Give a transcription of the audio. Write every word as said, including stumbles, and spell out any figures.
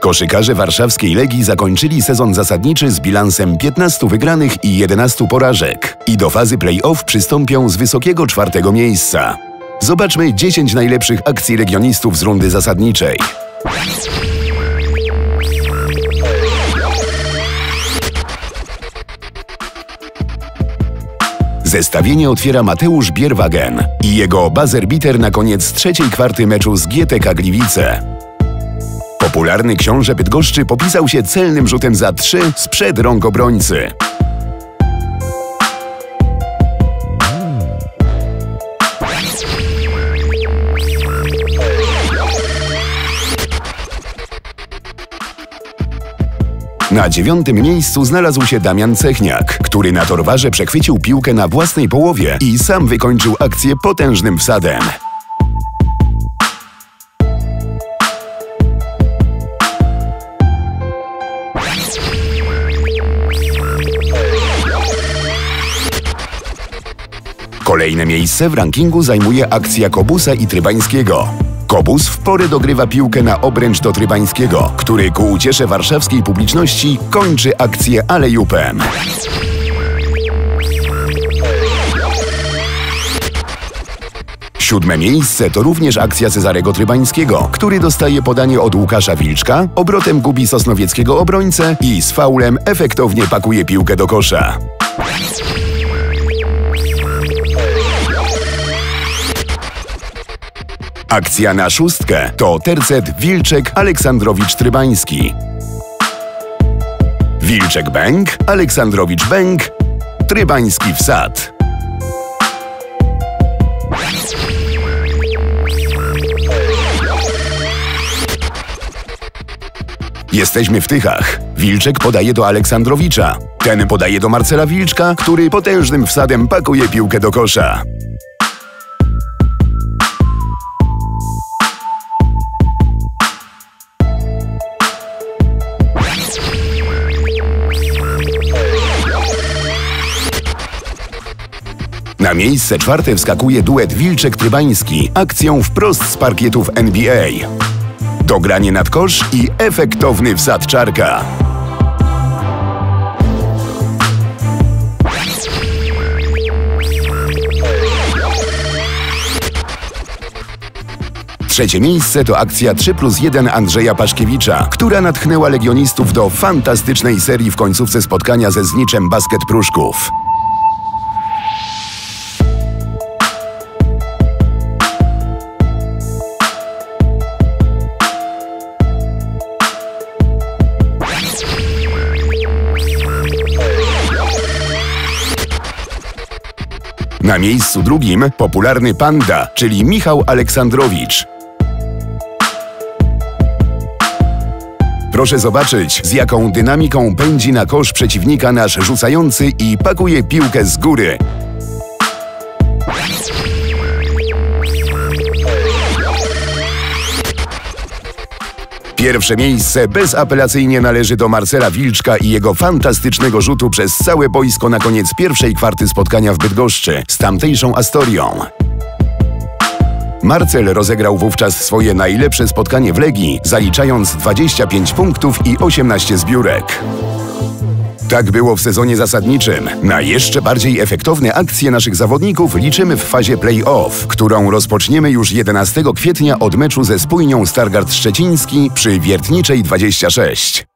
Koszykarze warszawskiej Legii zakończyli sezon zasadniczy z bilansem piętnastu wygranych i jedenastu porażek i do fazy play-off przystąpią z wysokiego czwartego miejsca. Zobaczmy dziesięć najlepszych akcji legionistów z rundy zasadniczej. Zestawienie otwiera Mateusz Bierwagen i jego buzzer-beater na koniec trzeciej kwarty meczu z G T K Gliwice. Popularny książę Bydgoszczy popisał się celnym rzutem za trzy sprzed rąk obrońcy. Na dziewiątym miejscu znalazł się Damian Cechniak, który na Torwarze przechwycił piłkę na własnej połowie i sam wykończył akcję potężnym wsadem. Kolejne miejsce w rankingu zajmuje akcja Kobusa i Trybańskiego. Kobus w porę dogrywa piłkę na obręcz do Trybańskiego, który ku uciesze warszawskiej publiczności kończy akcję alley-oopem. Siódme miejsce to również akcja Cezarego Trybańskiego, który dostaje podanie od Łukasza Wilczka, obrotem gubi sosnowieckiego obrońcę i z faulem efektownie pakuje piłkę do kosza. Akcja na szóstkę to tercet Wilczek-Aleksandrowicz-Trybański. Wilczek-bęk, Aleksandrowicz-bęk, Trybański wsad. Jesteśmy w Tychach. Wilczek podaje do Aleksandrowicza. Ten podaje do Marcela Wilczka, który potężnym wsadem pakuje piłkę do kosza. Na miejsce czwarte wskakuje duet Wilczek-Trybański akcją wprost z parkietów N B A. Dogranie nad kosz i efektowny wsad czarka. Trzecie miejsce to akcja trzy plus jeden Andrzeja Paszkiewicza, która natchnęła legionistów do fantastycznej serii w końcówce spotkania ze Zniczem Basket Pruszków. Na miejscu drugim popularny Panda, czyli Michał Aleksandrowicz. Proszę zobaczyć, z jaką dynamiką pędzi na kosz przeciwnika nasz rzucający i pakuje piłkę z góry. Pierwsze miejsce bezapelacyjnie należy do Marcela Wilczka i jego fantastycznego rzutu przez całe boisko na koniec pierwszej kwarty spotkania w Bydgoszczy z tamtejszą Astorią. Marcel rozegrał wówczas swoje najlepsze spotkanie w Legii, zaliczając dwadzieścia pięć punktów i osiemnaście zbiórek. Tak było w sezonie zasadniczym. Na jeszcze bardziej efektowne akcje naszych zawodników liczymy w fazie play-off, którą rozpoczniemy już jedenastego kwietnia od meczu ze Spójnią Stargard Szczeciński przy Wiertniczej dwadzieścia sześć.